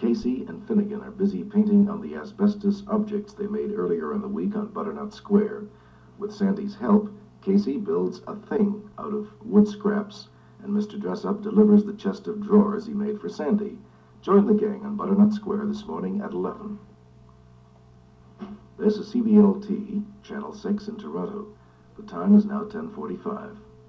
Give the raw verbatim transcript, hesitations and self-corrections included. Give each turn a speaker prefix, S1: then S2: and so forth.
S1: Casey and Finnegan are busy painting on the asbestos objects they made earlier in the week on Butternut Square. With Sandy's help, Casey builds a thing out of wood scraps, and Mister Dressup delivers the chest of drawers he made for Sandy. Join the gang on Butternut Square this morning at eleven. This is C B L T, Channel six in Toronto. The time is now ten forty-five.